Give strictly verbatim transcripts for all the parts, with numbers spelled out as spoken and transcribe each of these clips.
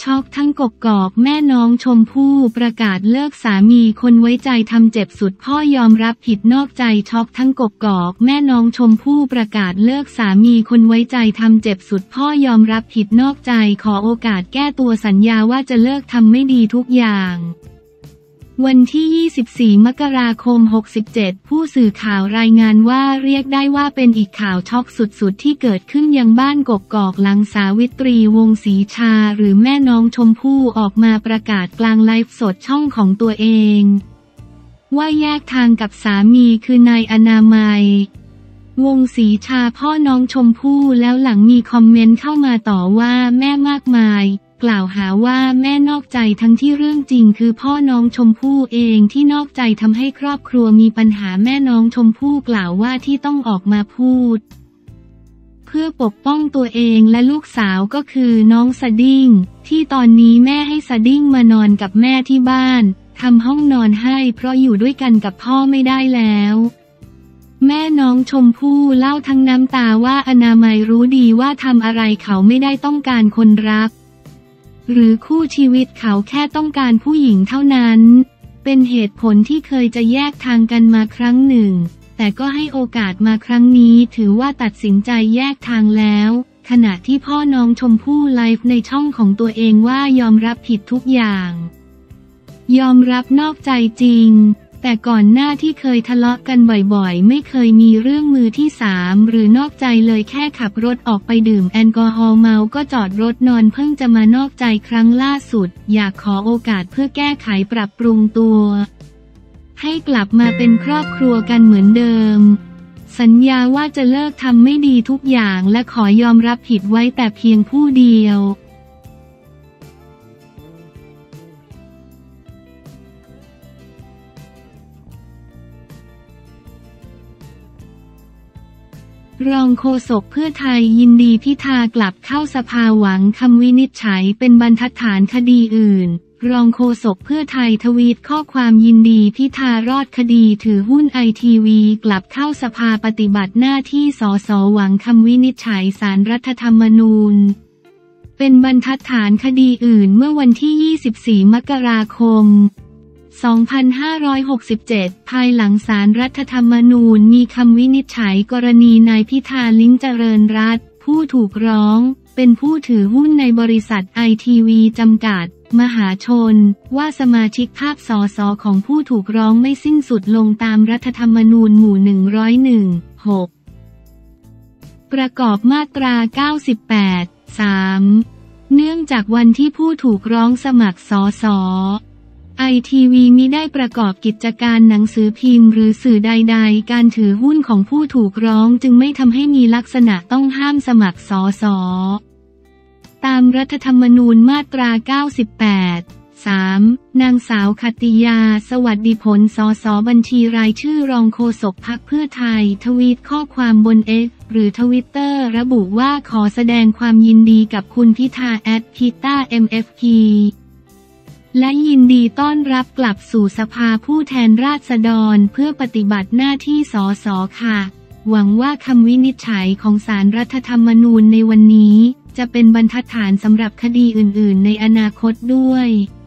ช็อกทั้งกกอกแม่น้องชมพู่ประกาศเลิกสามีคนไว้ใจทำเจ็บสุดพ่อยอมรับผิดนอกใจช็อกทั้งกกอกแม่น้องชมพู่ประกาศเลิกสามีคนไว้ใจทำเจ็บสุดพ่อยอมรับผิดนอกใจขอโอกาสแก้ตัวสัญญาว่าจะเลิกทำไม่ดีทุกอย่างวันที่ยี่สิบสี่มกราคมหกสิบเจ็ดผู้สื่อข่าวรายงานว่าเรียกได้ว่าเป็นอีกข่าวช็อกสุดๆที่เกิดขึ้นยังบ้านกกอกหลังสาวิตรีวงศ์ศรีชาหรือแม่น้องชมพู่ออกมาประกาศกลางไลฟ์สดช่องของตัวเองว่าแยกทางกับสามีคือนายอนามัยวงศ์ศรีชาพ่อน้องชมพู่แล้วหลังมีคอมเมนต์เข้ามาต่อว่าแม่มากมายกล่าวหาว่าแม่นอกใจทั้งที่เรื่องจริงคือพ่อน้องชมพู่เองที่นอกใจทำให้ครอบครัวมีปัญหาแม่น้องชมพู่กล่าวว่าที่ต้องออกมาพูดเพื่อปกป้องตัวเองและลูกสาวก็คือน้องสดิ้งที่ตอนนี้แม่ให้สดิ้งมานอนกับแม่ที่บ้านทำห้องนอนให้เพราะอยู่ด้วยกันกับพ่อไม่ได้แล้วแม่น้องชมพู่เล่าทั้งน้ำตาว่าอนามัยรู้ดีว่าทำอะไรเขาไม่ได้ต้องการคนรักหรือคู่ชีวิตเขาแค่ต้องการผู้หญิงเท่านั้นเป็นเหตุผลที่เคยจะแยกทางกันมาครั้งหนึ่งแต่ก็ให้โอกาสมาครั้งนี้ถือว่าตัดสินใจแยกทางแล้วขณะที่พ่อน้องชมพู่ไลฟ์ในช่องของตัวเองว่ายอมรับผิดทุกอย่างยอมรับนอกใจจริงแต่ก่อนหน้าที่เคยทะเลาะกันบ่อยๆไม่เคยมีเรื่องมือที่สามหรือนอกใจเลยแค่ขับรถออกไปดื่มแอลกอฮอล์เมาก็จอดรถนอนเพิ่งจะมานอกใจครั้งล่าสุดอยากขอโอกาสเพื่อแก้ไขปรับปรุงตัวให้กลับมาเป็นครอบครัวกันเหมือนเดิมสัญญาว่าจะเลิกทำไม่ดีทุกอย่างและขอยอมรับผิดไว้แต่เพียงผู้เดียวรองโฆษกเพื่อไทยยินดีพิธากลับเข้าสภาหวังคำวินิจฉัยเป็นบรรทัดฐานคดีอื่นรองโฆษกเพื่อไทยทวีตข้อความยินดีพิธารอดคดีถือหุ้นไอทีวีกลับเข้าสภาปฏิบัติหน้าที่สสหวังคำวินิจฉัยศาลรัฐธรรมนูญเป็นบรรทัดฐานคดีอื่นเมื่อวันที่ยี่สิบสี่มกราคมสองพันห้าร้อยหกสิบเจ็ดภายหลังศาลรัฐธรรมนูญมีคำวินิจฉัยกรณีนายพิธาลิ้มเจริญรัตน์ผู้ถูกร้องเป็นผู้ถือหุ้นในบริษัทไอทีวีจำกัดมหาชนว่าสมาชิกภาพสสของผู้ถูกร้องไม่สิ้นสุดลงตามรัฐธรรมนูญหมู่หนึ่งร้อยหนึ่ง หกประกอบมาตราเก้าสิบแปด สามเนื่องจากวันที่ผู้ถูกร้องสมัครสสไอทีวีมิได้ประกอบกิจการหนังสือพิมพ์หรือสื่อใดๆการถือหุ้นของผู้ถูกร้องจึงไม่ทำให้มีลักษณะต้องห้ามสมัครสสตามรัฐธรรมนูญมาตราเก้าสิบแปด สามนางสาวขติยาสวัสดิผลสสบัญชีรายชื่อรองโฆษกพรรคเพื่อไทยทวีตข้อความบน เอ็กซ์ หรือทวิตเตอร์ระบุว่าขอแสดงความยินดีกับคุณพิธาแอดพิต้า เอ็ม เอฟ พีและยินดีต้อนรับกลับสู่สภาผู้แทนราษฎรเพื่อปฏิบัติหน้าที่สสค่ะหวังว่าคำวินิจฉัยของศาลรัฐธรรมนูญในวันนี้จะเป็นบรรทัดฐานสำหรับคดีอื่นๆในอนาคตด้วย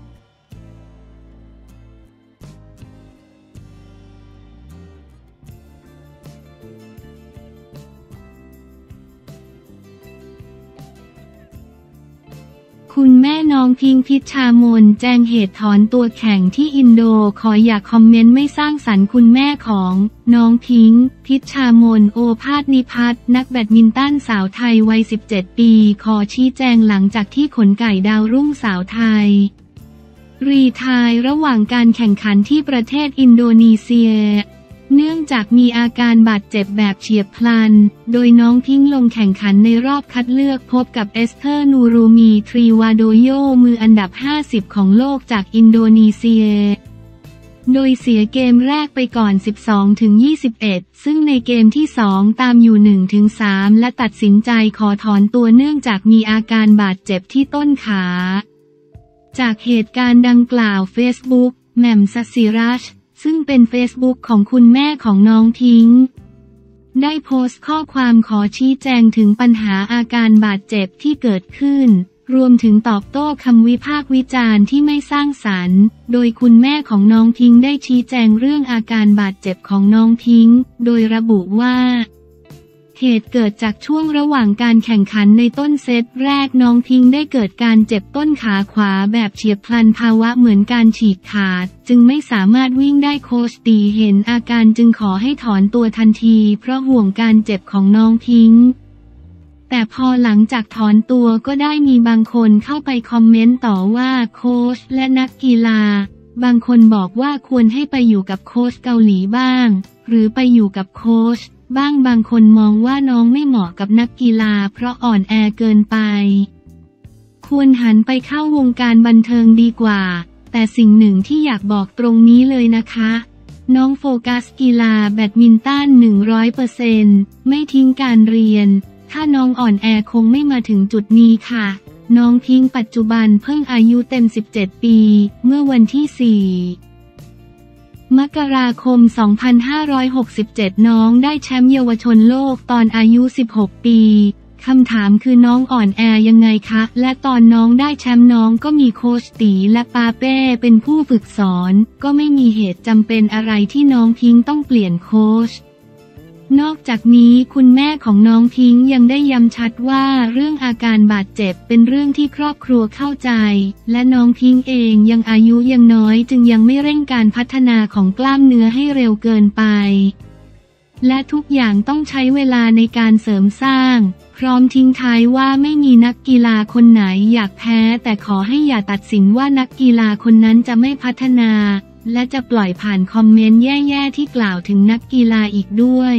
คุณแม่น้องพิงค์พิชามนแจ้งเหตุถอนตัวแข่งที่อินโดขออย่าคอมเมนต์ไม่สร้างสรรค์คุณแม่ของน้องพิงค์พิชามนโอภาสนิพัฒน์นักแบดมินตันสาวไทยวัยสิบเจ็ดปีขอชี้แจงหลังจากที่ขนไก่ดาวรุ่งสาวไทยรีไทร์ระหว่างการแข่งขันที่ประเทศอินโดนีเซียเนื่องจากมีอาการบาดเจ็บแบบเฉียบพลันโดยน้องพิงค์ลงแข่งขันในรอบคัดเลือกพบกับเอสเธอร์นูรูมีทรีวาโดโยมืออันดับห้าสิบของโลกจากอินโดนีเซียโดยเสียเกมแรกไปก่อน สิบสองถึงยี่สิบเอ็ด ซึ่งในเกมที่สองตามอยู่ หนึ่งถึงสาม และตัดสินใจขอถอนตัวเนื่องจากมีอาการบาดเจ็บที่ต้นขาจากเหตุการณ์ดังกล่าวเฟซบุ๊กแหม่มสศิรัชซึ่งเป็นเฟซบุ๊กของคุณแม่ของน้องพิงค์ได้ โพสต์ข้อความขอชี้แจงถึงปัญหาอาการบาดเจ็บที่เกิดขึ้นรวมถึงตอบโต้คำวิพากษ์วิจารณ์ที่ไม่สร้างสรรค์โดยคุณแม่ของน้องพิงค์ได้ชี้แจงเรื่องอาการบาดเจ็บของน้องพิงค์โดยระบุว่าเหตุเกิดจากช่วงระหว่างการแข่งขันในต้นเซตแรกน้องพิงค์ได้เกิดการเจ็บต้นขาขวาแบบเฉียบพลันภาวะเหมือนการฉีกขาดจึงไม่สามารถวิ่งได้โค้ชตีเห็นอาการจึงขอให้ถอนตัวทันทีเพราะห่วงการเจ็บของน้องพิงค์แต่พอหลังจากถอนตัวก็ได้มีบางคนเข้าไปคอมเมนต์ต่อว่าโค้ชและนักกีฬาบางคนบอกว่าควรให้ไปอยู่กับโค้ชเกาหลีบ้างหรือไปอยู่กับโค้ชบ้างบางคนมองว่าน้องไม่เหมาะกับนักกีฬาเพราะอ่อนแอเกินไปควรหันไปเข้าวงการบันเทิงดีกว่าแต่สิ่งหนึ่งที่อยากบอกตรงนี้เลยนะคะน้องโฟกัสกีฬาแบดมินตัน หนึ่งร้อยเปอร์เซ็นต์ ไม่ทิ้งการเรียนถ้าน้องอ่อนแอคงไม่มาถึงจุดนี้ค่ะน้องพิงค์ปัจจุบันเพิ่งอายุเต็มสิบเจ็ดปีเมื่อวันที่สี่มกราคม สองพันห้าร้อยหกสิบเจ็ด น้องได้แชมป์เยาวชนโลกตอนอายุ สิบหก ปีคำถามคือน้องอ่อนแอยังไงคะและตอนน้องได้แชมป์น้องก็มีโค้ชตีและปาเป้เป็นผู้ฝึกสอนก็ไม่มีเหตุจำเป็นอะไรที่น้องพิงค์ต้องเปลี่ยนโค้ชนอกจากนี้คุณแม่ของน้องพิงค์ยังได้ย้ำชัดว่าเรื่องอาการบาดเจ็บเป็นเรื่องที่ครอบครัวเข้าใจและน้องพิงค์เองยังอายุยังน้อยจึงยังไม่เร่งการพัฒนาของกล้ามเนื้อให้เร็วเกินไปและทุกอย่างต้องใช้เวลาในการเสริมสร้างพร้อมทิ้งท้ายว่าไม่มีนักกีฬาคนไหนอยากแพ้แต่ขอให้อย่าตัดสินว่านักกีฬาคนนั้นจะไม่พัฒนาและจะปล่อยผ่านคอมเมนต์แย่ๆที่กล่าวถึงนักกีฬาอีกด้วย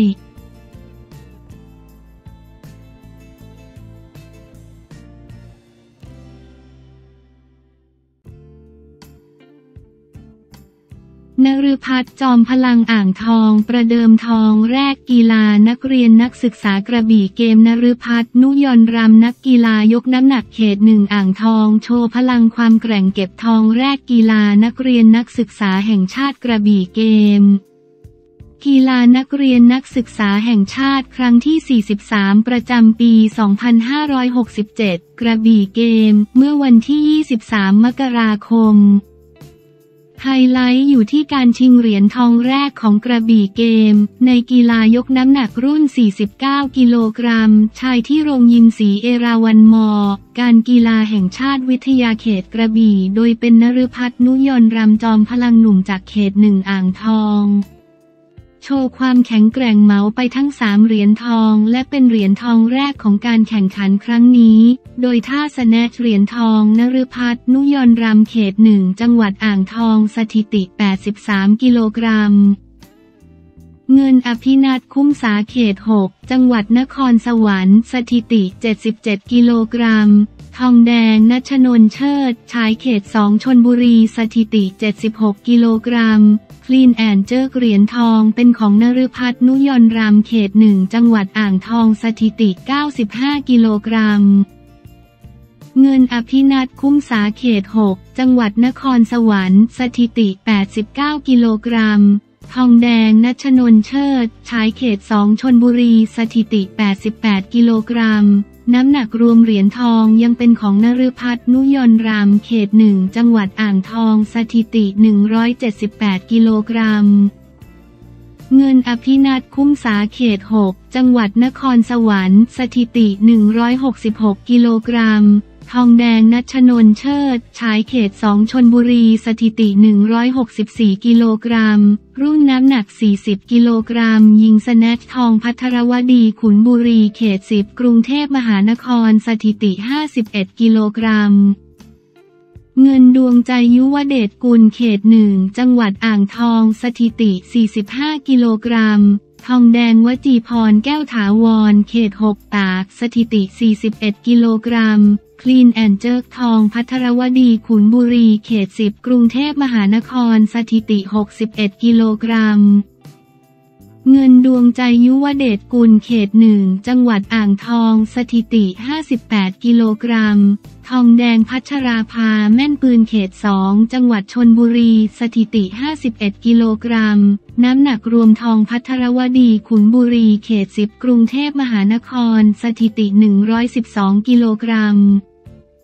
นฤพัฒน์จอมพลังอ่างทองประเดิมทองแรกกีฬานักเรียนนักศึกษากระบี่เกมนฤพัฒน์นุยนรำนักกีฬายกน้ำหนักเขตหนึ่งอ่างทองโชว์พลังความแกร่งเก็บทองแรกกีฬานักเรียนนักศึกษาแห่งชาติกระบี่เกมกีฬานักเรียนนักศึกษาแห่งชาติครั้งที่ สี่สิบสาม ประจำปี สองพันห้าร้อยหกสิบเจ็ด กระบี่เกมเมื่อวันที่ ยี่สิบสาม มกราคมไฮไลท์อยู่ที่การชิงเหรียญทองแรกของกระบี่เกมในกีฬายกน้ำหนักรุ่น สี่สิบเก้า กิโลกรัมชายที่โรงยิมศรีเอราวัณมอการกีฬาแห่งชาติวิทยาเขตกระบี่โดยเป็นนฤพัฒน์นุยนรำจอมพลังหนุ่มจากเขตหนึ่งอ่างทองโชว์ความแข็งแกร่งเหมาไปทั้งสามเหรียญทองและเป็นเหรียญทองแรกของการแข่งขันครั้งนี้โดยท่าสแนชเหรียญทองนฤพัฒน์นุยนรำเขตหนึ่งจังหวัดอ่างทองสถิติแปดสิบสามกิโลกรัมเงินอภินัทคุ้มสาเขตหกจังหวัดนครสวรรค์สถิติเจ็ดสิบเจ็ดกิโลกรัมทองแดงณชนนเชิดชายเขตสองชลบุรีสถิติเจ็ดสิบหกกิโลกรัมคลีนแอนด์เจิร์กเหรียญทองเป็นของนฤพัฒน์นุยนรำเขตหนึ่งจังหวัดอ่างทองสถิติเก้าสิบห้ากิโลกรัมเงินอภินัทคุ้มสาเขตหกจังหวัดนครสวรรค์สถิติแปดสิบเก้ากิโลกรัมทองแดงณชนนเชิดชายเขตสองชลบุรีสถิติแปดสิบแปดกิโลกรัมน้ำหนักรวมเหรียญทองยังเป็นของนฤพัฒน์นุยนรำเขตหนึ่งจังหวัดอ่างทองสถิติหนึ่งร้อยเจ็ดสิบแปดกิโลกรัมเงินอภินัทคุ้มสาเขตหกจังหวัดนครสวรรค์สถิติหนึ่งร้อยหกสิบหกกิโลกรัมทองแดงณชนนเชิดชายเขตสองชลบุรีสถิติหนึ่งร้อยหกสิบสี่กิโลกรัมรุ่นน้ำหนักสี่สิบกิโลกรัมยิงสแนชทองภัทรวดีขุนบุรีเขตสิบกรุงเทพมหานครสถิติห้าสิบเอ็ดกิโลกรัมเงินดวงใจยุวเดชกุลเขตหนึ่งจังหวัดอ่างทองสถิติสี่สิบห้ากิโลกรัมทองแดงวจีพรแก้วถาวรเขตหกตากสถิติสี่สิบเอ็ดกิโลกรัมคลีนแอนด์เจิร์กทองภัทรวดีขุนบุรีเขตสิบกรุงเทพมหานครสถิติหกสิบเอ็ดกิโลกรัมเงินดวงใจยุวเดชกุลเขตหนึ่งจังหวัดอ่างทองสถิติห้าสิบแปดกิโลกรัมทองแดงพัชราภาแม่นปืนเขตสองจังหวัดชลบุรีสถิติห้าสิบเอ็ดกิโลกรัมน้ำหนักรวมทองภัทรวดีขุนบุรีเขตสิบกรุงเทพมหานครสถิติหนึ่งร้อยสิบสองกิโลกรัม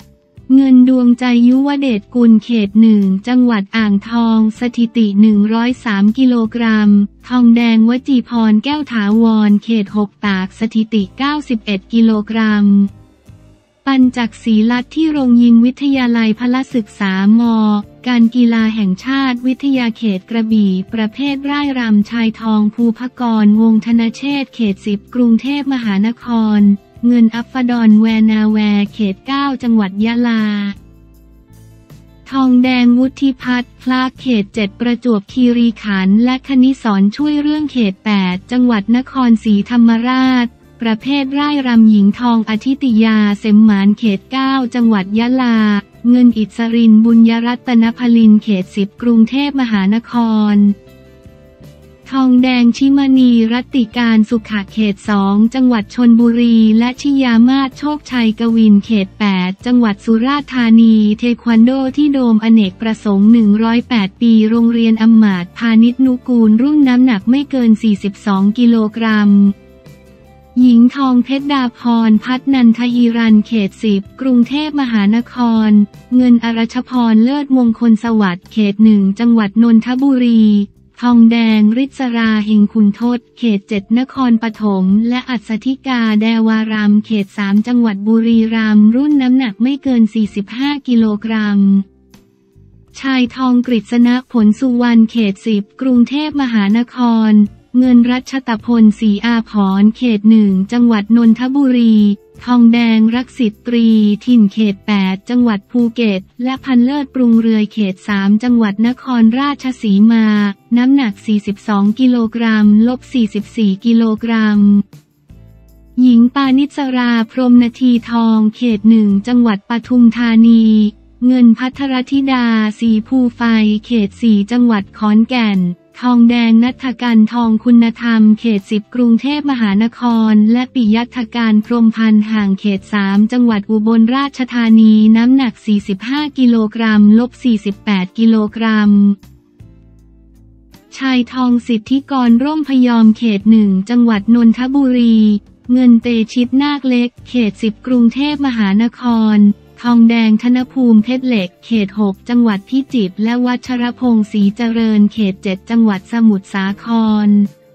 เงินดวงใจยุวเดชกุลเขตหนึ่งจังหวัดอ่างทองสถิติหนึ่งร้อยสามกิโลกรัมทองแดงวจีพรแก้วถาวรเขตหกตากสถิติเก้าสิบเอ็ดกิโลกรัมปัญจักษ์ศรีลัตน์ที่โรงยิมวิทยาลัยพละศึกษามการกีฬาแห่งชาติวิทยาเขตกระบี่ประเภทร่ายรำชายทองภูพกรวงธนเชษฐ์เขตสิบกรุงเทพมหานครเงินอัฟฟดอนแวนาแวเขตเก้าจังหวัดยะลาทองแดงวุฒิพัฒน์พลาเขตเจ็ดประจวบคีรีขันธ์และคณิสรช่วยเรื่องเขตแปดจังหวัดนครศรีธรรมราชประเภทร่ายรำหญิงทองอธิติยาเสมหมานเขตเก้าจังหวัดยะลาเงินอิสรินบุญยรัตนพลินเขตสิบกรุงเทพมหานครทองแดงชิมณีรัตติการสุขะเขตสองจังหวัดชลบุรีและชิยามาศโชคชัยกวินเขตแปดจังหวัดสุราษฎร์ธานีเทควันโดที่โดมอเนกประสงค์หนึ่งร้อยแปดปีโรงเรียนอำมาตย์พาณิชนุกูลรุ่นน้ำหนักไม่เกินสี่สิบสองกิโลกรัมหญิงทองเพชรดาพรพัฒนันทฮีรันเขตสิบกรุงเทพมหานครเงินอรชพรเลิศมงคลสวัสดิ์เขตหนึ่งจังหวัดนนทบุรีทองแดงฤษราเฮงคุณทศเขตเจ็ดนครปฐมและอัศธิกาแดวารามเขตสามจังหวัดบุรีรัมย์รุ่นน้ำหนักไม่เกินสี่สิบห้ากิโลกรัมชายทองกฤษณผลสุวรรณเขตสิบกรุงเทพมหานครเงินรัชตพลศรีอาภรณ์เขตหนึ่งจังหวัดนนทบุรีทองแดงรักสิตตรีถิ่นเขตแปดจังหวัดภูเก็ตและพันเลิศปรุงเรือยเขตสามจังหวัดนครราชสีมาน้ำหนักสี่สิบสองกิโลกรัมลบสี่สิบสี่กิโลกรัมหญิงปานิสราพรหมนาทีทองเขตหนึ่งจังหวัดปทุมธานีเงินภัทรธิดาสีภูไฟเขตสี่จังหวัดขอนแก่นทองแดงณัฐกันทองคุณธรรมเขตสิบกรุงเทพมหานครและปิยัฐการพรหมพันธ์ห่างเขตสามจังหวัดอุบลราชธานีน้ำหนักสี่สิบห้ากิโลกรัมลบสี่สิบแปดกิโลกรัมชายทองสิทธิกรร่มพยอมเขตหนึ่งจังหวัดนนทบุรีเงินเตชิตนาคเล็กเขตสิบกรุงเทพมหานครทองแดงธนภูมิเพชรเหล็กเขตหกจังหวัดพิจิตรและวัชรพงศ์ศรีเจริญเขตเจ็ดจังหวัดสมุทรสาคร